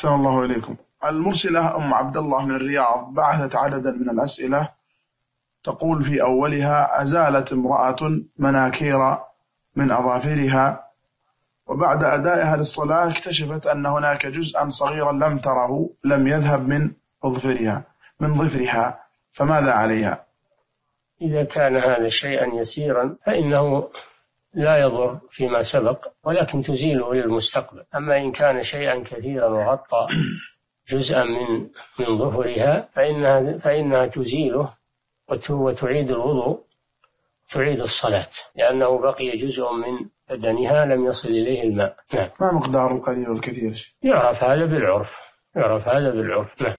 أحسن الله إليكم. المرسلة أم عبد الله من الرياض بعثت عددا من الأسئلة، تقول في أولها: أزالت امرأة مناكير من أظافرها، وبعد أدائها للصلاة اكتشفت أن هناك جزءا صغيرا لم تره لم يذهب من ظفرها، فماذا عليها؟ إذا كان هذا شيئا يسيرا فإنه لا يضر فيما سبق، ولكن تزيله للمستقبل. أما إن كان شيئا كثيرا وغطى جزءا من ظفرها فإنها تزيله وتعيد الوضوء، تعيد الصلاة، لأنه بقي جزء من بدنها لم يصل إليه الماء. نعم. ما مقدار القليل والكثير؟ يعرف هذا بالعرف. نعم.